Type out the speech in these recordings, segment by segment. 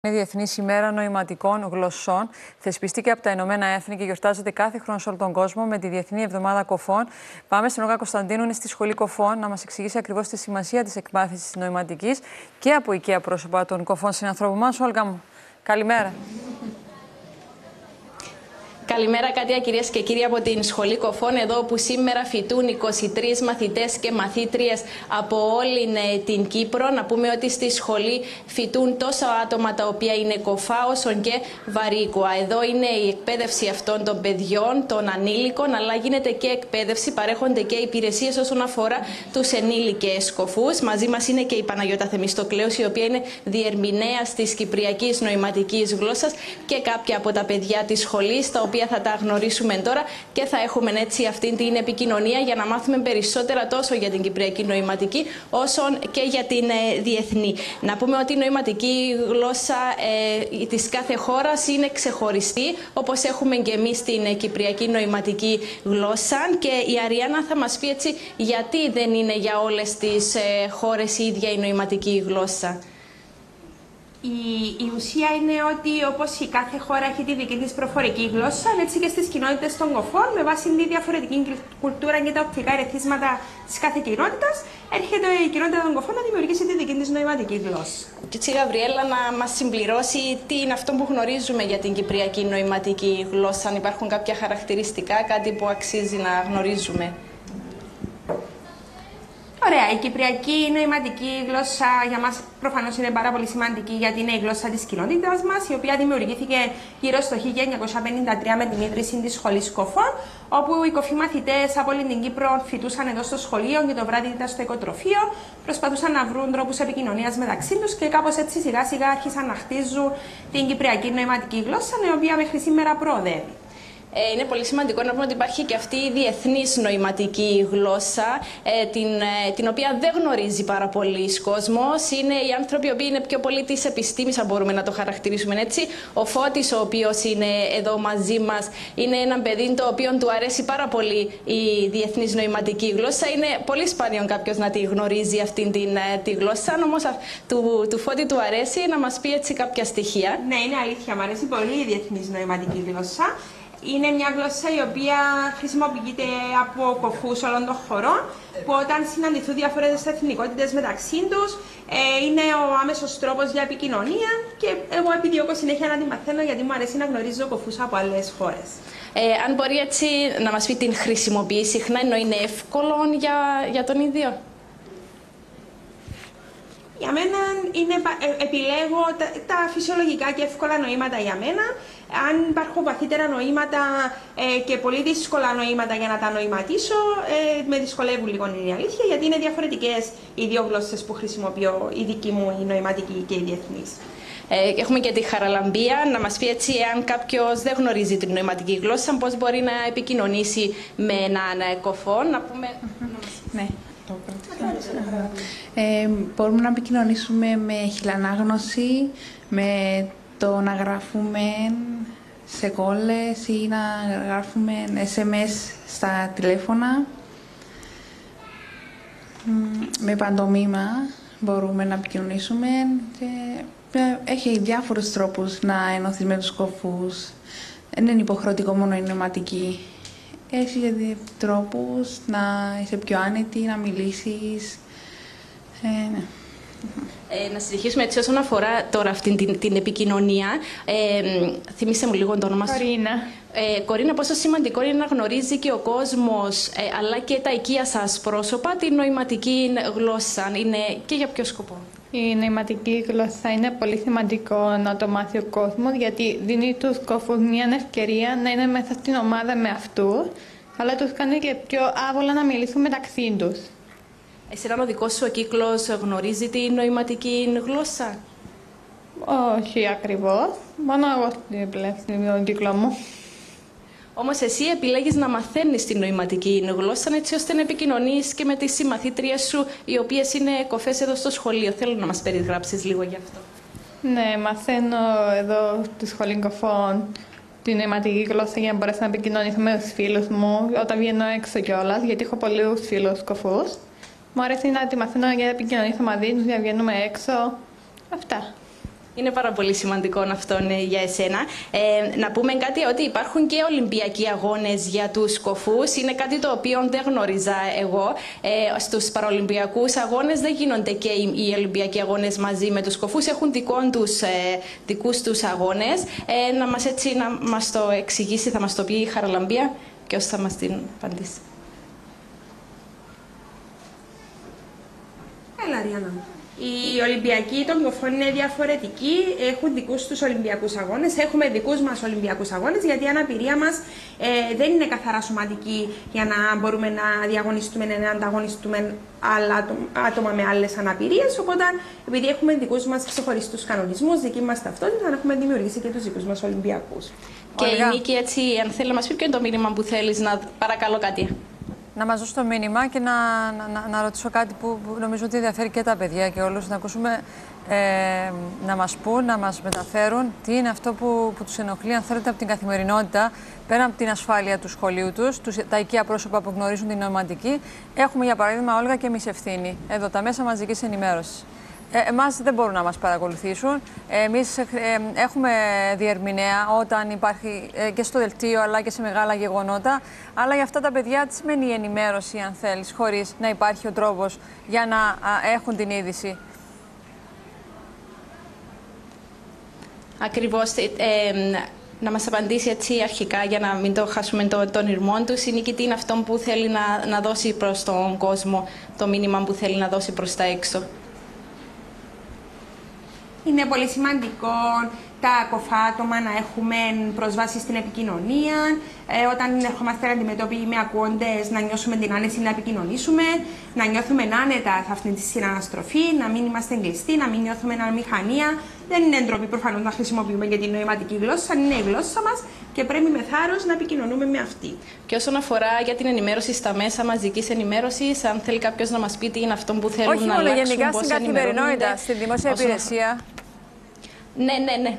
Είναι Διεθνή ημέρα νοηματικών γλωσσών. Θεσπιστήκε από τα Ηνωμένα Έθνη και γιορτάζεται κάθε χρόνο σε όλο τον κόσμο με τη Διεθνή Εβδομάδα Κοφών. Πάμε στην Ολγά Κωνσταντίνου, είναι στη Σχολή Κοφών, να μας εξηγήσει ακριβώς τη σημασία της εκμάθησης της νοηματικής και από οικαία πρόσωπα των κοφών συνανθρώπων μας. Όλγα μου, καλημέρα. Καλημέρα, Κάτια, κυρίες και κύριοι, από την Σχολή Κοφών, εδώ που σήμερα φοιτούν 23 μαθητές και μαθήτριες από όλη την Κύπρο. Να πούμε ότι στη σχολή φοιτούν τόσο άτομα τα οποία είναι κοφά, όσο και βαρύκουα. Εδώ είναι η εκπαίδευση αυτών των παιδιών, των ανήλικων, αλλά γίνεται και εκπαίδευση, παρέχονται και υπηρεσίες όσον αφορά τους ενήλικες κοφούς. Μαζί μας είναι και η Παναγιώτα Θεμιστοκλέους, η οποία είναι διερμηνέας της Κυπριακής Νοηματικής Γλώσσας, και κάποια από τα παιδιά της σχολής, τα οποία θα τα γνωρίσουμε τώρα και θα έχουμε έτσι αυτή την επικοινωνία για να μάθουμε περισσότερα τόσο για την Κυπριακή Νοηματική όσο και για την διεθνή. Να πούμε ότι η νοηματική γλώσσα της κάθε χώρας είναι ξεχωριστή, όπως έχουμε και εμείς την Κυπριακή Νοηματική Γλώσσα, και η Αριάννα θα μας πει έτσι γιατί δεν είναι για όλες τις χώρες η ίδια η νοηματική γλώσσα. Η ουσία είναι ότι όπως η κάθε χώρα έχει τη δική της προφορική γλώσσα, έτσι και στις κοινότητες των κοφών, με βάση τη διαφορετική κουλτούρα και τα οπτικά ερεθίσματα της κάθε κοινότητας, έρχεται η κοινότητα των κοφών να δημιουργήσει τη δική της νοηματική γλώσσα. Και έτσι, Γαβριέλα, να μας συμπληρώσει τι είναι αυτό που γνωρίζουμε για την Κυπριακή Νοηματική Γλώσσα, αν υπάρχουν κάποια χαρακτηριστικά, κάτι που αξίζει να γνωρίζουμε. Ωραία, η Κυπριακή Νοηματική Γλώσσα για μας προφανώς είναι πάρα πολύ σημαντική, γιατί είναι η γλώσσα της κοινότητας μας, η οποία δημιουργήθηκε γύρω στο 1953 με την ίδρυση της Σχολής Κοφών, όπου οι κοφοί μαθητές από όλη την Κύπρο φοιτούσαν εδώ στο σχολείο και το βράδυ ήταν στο οικοτροφείο, προσπαθούσαν να βρουν τρόπους επικοινωνίας μεταξύ τους και κάπως έτσι σιγά σιγά άρχισαν να χτίζουν την Κυπριακή Νοηματική Γλώσσα, η οποία μέχρι σήμερα προοδεύει. Είναι πολύ σημαντικό να πούμε ότι υπάρχει και αυτή η διεθνής νοηματική γλώσσα, την οποία δεν γνωρίζει πάρα πολλοί κόσμος. Είναι οι άνθρωποι οι οποίοι είναι πιο πολύ της επιστήμης, αν μπορούμε να το χαρακτηρίσουμε έτσι. Ο Φώτης, ο οποίος είναι εδώ μαζί μας, είναι ένα παιδί το οποίο του αρέσει πάρα πολύ η διεθνής νοηματική γλώσσα. Είναι πολύ σπάνιο κάποιος να τη γνωρίζει αυτήν τη γλώσσα. Όμως του Φώτη του αρέσει, να μας πει έτσι κάποια στοιχεία. Ναι, είναι αλήθεια. Μου αρέσει πολύ η διεθνής νοηματική γλώσσα. Είναι μια γλώσσα η οποία χρησιμοποιείται από κοφούς όλων των χωρών, που όταν συναντηθούν διάφορες εθνικότητες μεταξύ τους, είναι ο άμεσος τρόπος για επικοινωνία, και εγώ επιδιώκω συνέχεια να τη μαθαίνω, γιατί μου αρέσει να γνωρίζω κοφούς από άλλες χώρες. Αν μπορεί έτσι να μας πει την χρησιμοποιεί συχνά, ενώ είναι εύκολο για τον ίδιο. Για μένα επιλέγω τα φυσιολογικά και εύκολα νοήματα για μένα. Αν υπάρχουν βαθύτερα νοήματα και πολύ δύσκολα νοήματα για να τα νοηματίσω, με δυσκολεύουν λίγο, είναι η αλήθεια, γιατί είναι διαφορετικές οι δύο γλώσσες που χρησιμοποιώ, η δική μου η νοηματική και η διεθνής. Έχουμε και τη Χαραλαμπία, να μας πει έτσι, αν κάποιος δεν γνωρίζει την νοηματική γλώσσα, πώς μπορεί να επικοινωνήσει με έναν κοφό, να πούμε... Ναι. Μπορούμε να επικοινωνήσουμε με χιλανάγνωση, με το να γράφουμε σε κόλλες ή να γράφουμε SMS στα τηλέφωνα. Με παντομήμα μπορούμε να επικοινωνήσουμε και έχει διάφορους τρόπους να ενωθείς με τους κοφούς. Δεν είναι υποχρεωτικό μόνο η νοηματική. Έχει τρόπους να είσαι πιο άνετη, να μιλήσεις. Ναι. Να συνεχίσουμε έτσι όσον αφορά τώρα αυτή την επικοινωνία. Θυμίσαι μου λίγο το όνομα σου. Κορίνα. Κορίνα, πόσο σημαντικό είναι να γνωρίζει και ο κόσμος, αλλά και τα οικεία σας πρόσωπα, την νοηματική γλώσσα. Είναι και για ποιο σκοπό? Η νοηματική γλώσσα είναι πολύ σημαντικό να το μάθει ο κόσμος, γιατί δίνει τους κοφούς μια ευκαιρία να είναι μέσα στην ομάδα με αυτούς, αλλά τους κάνει και πιο άβολα να μιλήσουν μεταξύ τους. Εσένα ο δικός σου ο κύκλος γνωρίζει τη νοηματική γλώσσα? Όχι ακριβώς, μόνο εγώ στην κύκλο μου. Όμως εσύ επιλέγεις να μαθαίνεις τη νοηματική γλώσσα, έτσι ώστε να επικοινωνείς και με τις συμμαθήτριες σου, οι οποίες είναι κοφές εδώ στο σχολείο. Θέλω να μας περιγράψεις λίγο γι' αυτό. Ναι, μαθαίνω εδώ στη Σχολή Κοφών τη νοηματική γλώσσα για να μπορέσω να επικοινωνήσω με τους φίλους μου όταν βγαίνω έξω κιόλας, γιατί έχω πολλούς φίλους κοφούς. Μου αρέσει να τη μαθαίνω για να επικοινωνήσω μαζί τους, για να βγαίνουμε έξω. Αυτά. Είναι πάρα πολύ σημαντικό αυτό για εσένα. Να πούμε κάτι ότι υπάρχουν και Ολυμπιακοί αγώνες για τους κοφούς. Είναι κάτι το οποίο δεν γνώριζα εγώ. Στους παραολυμπιακούς αγώνες δεν γίνονται και οι Ολυμπιακοί αγώνες μαζί με τους κοφούς. Έχουν δικούς τους αγώνες. Να μας το εξηγήσει, θα μας το πει η Χαραλαμπία. Ποιος θα μας την απαντήσει? Έλα, Ριάννα. Οι Ολυμπιακοί των κοφών είναι διαφορετικοί, έχουν δικούς τους Ολυμπιακούς αγώνες, έχουμε δικούς μας Ολυμπιακούς αγώνες, γιατί η αναπηρία μας δεν είναι καθαρά σωματική για να μπορούμε να διαγωνιστούμε, να ανταγωνιστούμε άλλα άτομα με άλλες αναπηρίες. Οπότε, επειδή έχουμε δικούς μας ξεχωριστούς κανονισμούς, δική μας ταυτότητα, έχουμε δημιουργήσει και τους δικούς μας Ολυμπιακούς. Και η Νίκη, έτσι, αν θέλει να μας πει ποιο είναι το μήνυμα που θέλεις να παρακαλώ κάτι. Να μας δώσει το μήνυμα και να ρωτήσω κάτι που νομίζω ότι ενδιαφέρει και τα παιδιά και όλους, να ακούσουμε, να μας πούν, να μας μεταφέρουν τι είναι αυτό που τους ενοχλεί, αν θέλετε, από την καθημερινότητα, πέρα από την ασφάλεια του σχολείου τους, τα οικεία πρόσωπα που γνωρίζουν την νοηματική. Έχουμε, για παράδειγμα, Όλγα, και εμείς ευθύνη, εδώ, τα μέσα μαζικής ενημέρωσης. Εμάς δεν μπορούν να μας παρακολουθήσουν. Εμείς έχουμε διερμηνέα όταν υπάρχει και στο δελτίο αλλά και σε μεγάλα γεγονότα. Αλλά για αυτά τα παιδιά τι σημαίνει η ενημέρωση, αν θέλεις, χωρίς να υπάρχει ο τρόπος για να έχουν την είδηση. Ακριβώς. Να μας απαντήσει έτσι αρχικά για να μην το χάσουμε τον ήρμό του. Η Νίκη, τι είναι αυτό που θέλει να δώσει προς τον κόσμο, το μήνυμα που θέλει να δώσει προς τα έξω? Είναι πολύ σημαντικό τα κοφά άτομα να έχουμε πρόσβαση στην επικοινωνία. Όταν ερχόμαστε αντιμετώπιοι με ακουόντες, να νιώσουμε την άνεση να επικοινωνήσουμε, να νιώθουμε άνετα σε αυτή τη συναναστροφή, να μην είμαστε εγκλειστοί, να μην νιώθουμε αναμηχανία. Δεν είναι ντροπή προφανώς να χρησιμοποιούμε και την νοηματική γλώσσα, είναι η γλώσσα μας και πρέπει με θάρρος να επικοινωνούμε με αυτή. Και όσον αφορά για την ενημέρωση στα μέσα μαζικής ενημέρωσης, αν θέλει κάποιος να μας πει τι είναι αυτό που θέλουν να αλλάξουν, γενικά στην καθημερινότητα, στη δημόσια υπηρεσία. Ναι.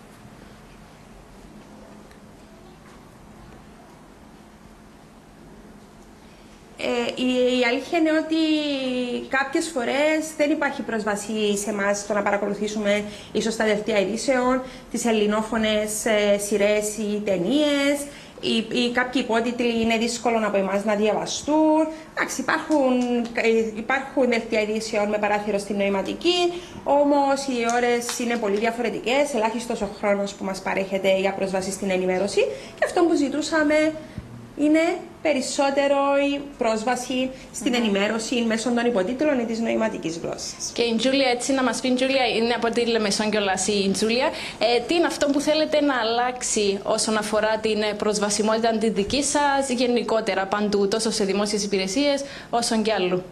Η αλήθεια είναι ότι κάποιες φορές δεν υπάρχει πρόσβαση σε εμάς στο να παρακολουθήσουμε ίσως τα δελτία ειδήσεων, τις ελληνόφωνες σειρές ή ταινίες, ή κάποιοι υπότιτλοι είναι δύσκολο από εμάς να διαβαστούν. Εντάξει, υπάρχουν δελτία ειδήσεων με παράθυρο στην νοηματική, όμως οι ώρες είναι πολύ διαφορετικές, ελάχιστος ο χρόνος που μας παρέχεται για πρόσβαση στην ενημέρωση και αυτό που ζητούσαμε είναι περισσότερο η πρόσβαση στην ενημέρωση μέσω των υποτίτλων ή της νοηματικής γλώσσας. Και η Τζούλια, έτσι να μας πει, Τζούλια, είναι από τη Λεμεσόν κιόλας η Τζούλια, τι είναι αυτό που θέλετε να αλλάξει όσον αφορά την προσβασιμότητα τη δική σας γενικότερα παντού, τόσο σε δημόσιες υπηρεσίες όσο και αλλού?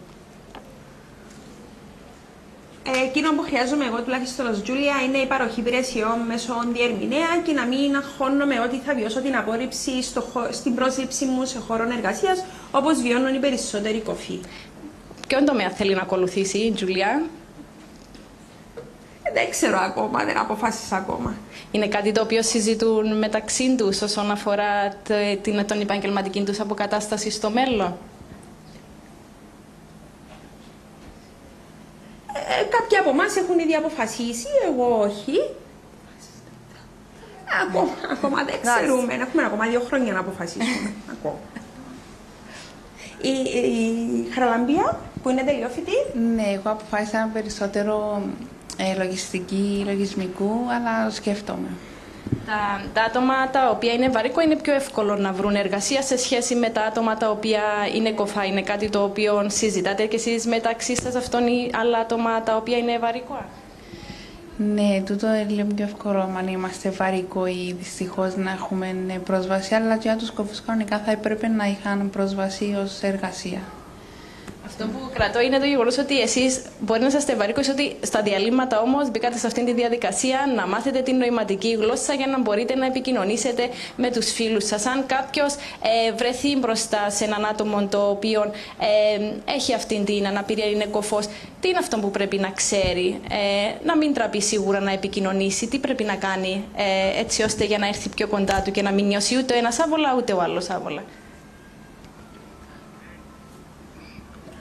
Εκείνο που χρειάζομαι εγώ τουλάχιστον ως Τζούλια είναι η παροχή υπηρεσιών μέσω διερμηνέα και να μην αγχώνομαι ότι θα βιώσω την απόρριψη στην πρόσληψη μου σε χώρο εργασίας όπως βιώνουν οι περισσότεροι κοφοί. Ποιον τομέα θέλει να ακολουθήσει η Τζούλια? Δεν ξέρω ακόμα, δεν αποφάσισα ακόμα. Είναι κάτι το οποίο συζητούν μεταξύ τους όσον αφορά την επαγγελματική τους αποκατάσταση στο μέλλον? Κάποιοι από εμάς έχουν ήδη αποφασίσει, εγώ όχι. Ακόμα δεν ξέρουμε, έχουμε ακόμα 2 χρόνια να αποφασίσουμε. Η Χαραλαμπία, που είναι τελειόφοιτη. Ναι, εγώ αποφάσισα περισσότερο λογιστική, λογισμικού, αλλά σκέφτομαι. Τα άτομα τα οποία είναι βαρύκο είναι πιο εύκολο να βρουν εργασία σε σχέση με τα άτομα τα οποία είναι κοφά. Είναι κάτι το οποίο συζητάτε και εσείς μεταξύ σας αυτών ή άλλα άτομα τα οποία είναι βαρύκοα? Ναι, τούτο είναι λίγο πιο εύκολο αν είμαστε βαρύκοοι δυστυχώς να έχουμε πρόσβαση, αλλά και για τους κοφούς κανονικά θα έπρεπε να είχαν πρόσβαση ως εργασία. Αυτό που κρατώ είναι το γεγονός ότι εσείς μπορεί να είστε βαρύκοοι, ότι στα διαλύματα όμως μπήκατε σε αυτήν τη διαδικασία να μάθετε την νοηματική γλώσσα για να μπορείτε να επικοινωνήσετε με τους φίλους σας. Αν κάποιος βρεθεί μπροστά σε έναν άτομο το οποίο έχει αυτήν την αναπηρία, είναι κοφός, τι είναι αυτό που πρέπει να ξέρει, να μην τραπεί σίγουρα να επικοινωνήσει, τι πρέπει να κάνει έτσι ώστε για να έρθει πιο κοντά του και να μην νιώσει ούτε ο ένας άβολα ούτε ο άλλος άβολα?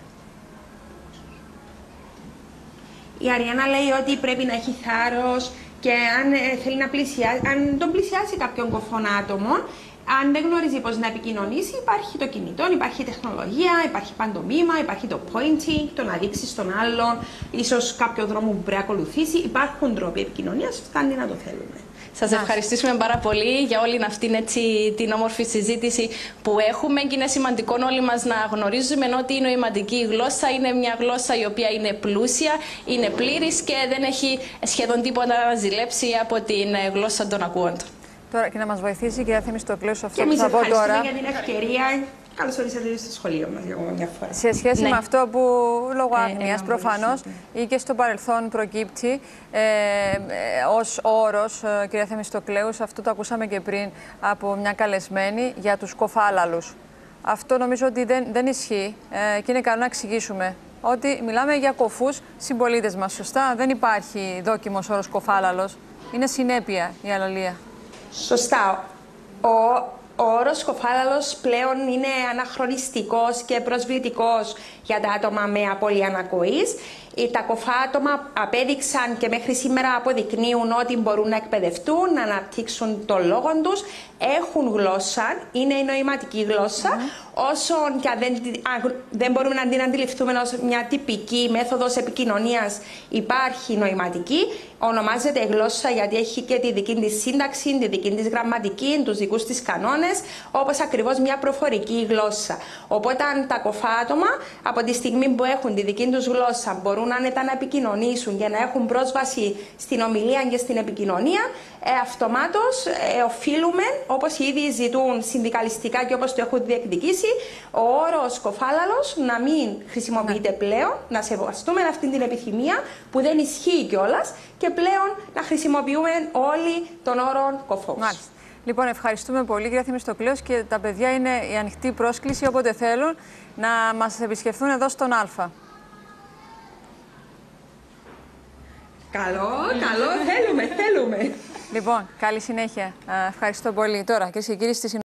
Η Αριάννα λέει ότι πρέπει να έχει θάρρος Και αν θέλει να πλησιάσει, αν τον πλησιάσει κάποιον κοφόν άτομο, αν δεν γνωρίζει πώς να επικοινωνήσει, υπάρχει το κινητό, υπάρχει η τεχνολογία, υπάρχει παντομήμα, υπάρχει το pointing, το να δείξει στον άλλον, ίσως κάποιο δρόμο που πρέπει να ακολουθήσει. Υπάρχουν τρόποι επικοινωνίας, φτάνει να το θέλουμε. Σας ευχαριστήσουμε πάρα πολύ για όλη αυτήν την όμορφη συζήτηση που έχουμε και είναι σημαντικό όλοι μας να γνωρίζουμε ότι η νοηματική γλώσσα είναι μια γλώσσα η οποία είναι πλούσια, είναι πλήρης και δεν έχει σχεδόν τίποτα να ζηλέψει από την γλώσσα των ακούοντων. Τώρα και να μας βοηθήσει η κυρία Θεμιστοκλέου σε αυτό και που θα πω τώρα. Και εμείς ευχαριστούμε για την ευκαιρία. Καλώς ορίσατε στο σχολείο μας για μια φορά. Σε σχέση με αυτό που λόγω άγνοιας προφανώς ή και στο παρελθόν προκύπτει ως όρος, κυρία Θεμιστοκλέου, αυτό το ακούσαμε και πριν από μια καλεσμένη για τους κοφάλαλους. Αυτό νομίζω ότι δεν ισχύει και είναι καλό να εξηγήσουμε ότι μιλάμε για κοφούς συμπολίτες μας, σωστά. Δεν υπάρχει δόκιμος όρος κοφάλαλος. Είναι συνέπεια η αλαλία. Σωστά. Ο όρος κοφάλαλος πλέον είναι αναχρονιστικός και προσβλητικός για τα άτομα με απώλεια ανακοής. Τα κοφά άτομα απέδειξαν και μέχρι σήμερα αποδεικνύουν ότι μπορούν να εκπαιδευτούν, να αναπτύξουν το λόγο τους, έχουν γλώσσα, είναι η νοηματική γλώσσα, όσο και δεν μπορούμε να την αντιληφθούμε ως μια τυπική μέθοδος επικοινωνίας, υπάρχει νοηματική. Ονομάζεται γλώσσα γιατί έχει και τη δική της σύνταξη, τη δική της γραμματική, τους δικούς της κανόνες, όπως ακριβώς μια προφορική γλώσσα. Οπότε τα κοφά άτομα από τη στιγμή που έχουν τη δική τους γλώσσα μπορούν άνετα να επικοινωνήσουν και να έχουν πρόσβαση στην ομιλία και στην επικοινωνία, αυτομάτως οφείλουμε, όπως ήδη ζητούν συνδικαλιστικά και όπως το έχουν διεκδικήσει, ο όρος κοφάλαλος να μην χρησιμοποιείται πλέον, να σεβαστούμε αυτή την επιθυμία που δεν ισχύει κιόλας και πλέον να χρησιμοποιούμε όλοι τον όρο κοφός. Μάλιστα. Λοιπόν, ευχαριστούμε πολύ, κυρία Θεμιστοκλέου, και τα παιδιά είναι η ανοιχτή πρόσκληση όποτε θέλουν να μας επισκεφθούν εδώ στον Α. Καλό, θέλουμε. Λοιπόν, καλή συνέχεια. Ευχαριστώ πολύ. Τώρα, κυρίες και κύριοι, στη